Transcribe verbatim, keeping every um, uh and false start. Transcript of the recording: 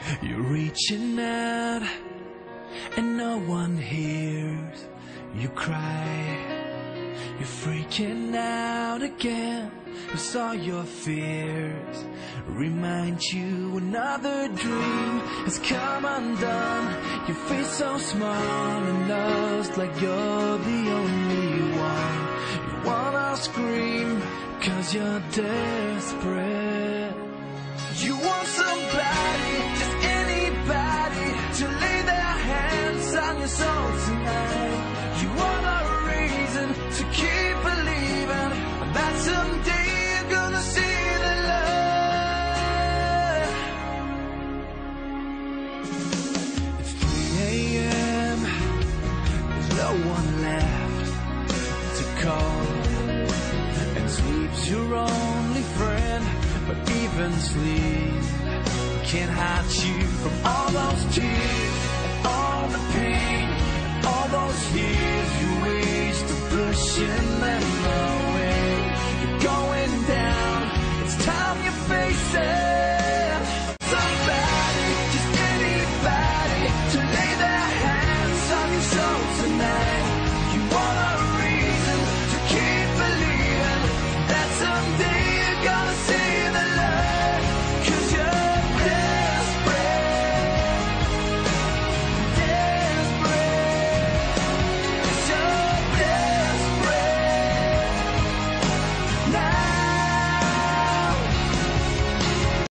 You're reaching out and no one hears you cry. You're freaking out again as all your fears remind you another dream has come undone. You feel so small and lost, like you're the only one. You wanna scream cause you're desperate. You want somebody, just anybody, to lay their hands on your soul tonight. You want a reason to keep believing that someday you're gonna see the light. It's three a m, there's no one left to call, and sleep's your only friend. But even sleep can't hide you from all those tears and all the pain and all those years you waste pushing them away.